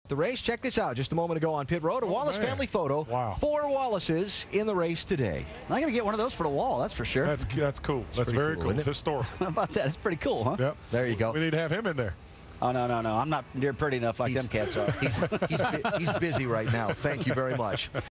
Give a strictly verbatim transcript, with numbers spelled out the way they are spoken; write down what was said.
The race, check this out. Just a moment ago on pit road, a Oh, Wallace man. family photo. Wow. Four Wallaces in the race today. I'm going to get one of those for the wall, that's for sure. That's that's cool. That's very cool, cool. isn't it? Historic. How about that? It's pretty cool, huh? Yep. There you go. We need to have him in there. Oh, no, no, no. I'm not near pretty enough like He's- them cats are. He's, he's, bu- he's busy right now. Thank you very much.